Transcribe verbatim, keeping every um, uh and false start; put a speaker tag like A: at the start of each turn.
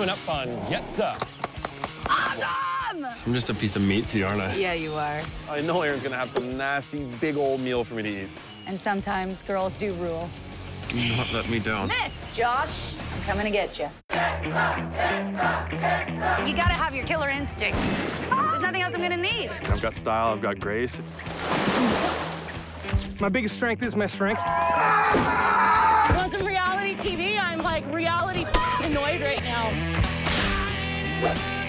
A: Coming up on Get Stuck.
B: Awesome!
A: I'm just a piece of meat to you, aren't I?
B: Yeah, you are.
A: I know Erin's gonna have some nasty, big old meal for me to eat.
B: And sometimes girls do rule.
A: Do not let me down.
B: Miss! Josh, I'm coming to get you. You gotta have your killer instinct. There's nothing else I'm gonna need.
A: I've got style, I've got grace.
C: My biggest strength is my strength.
D: You want some reality T V? I'm like reality annoyed right now.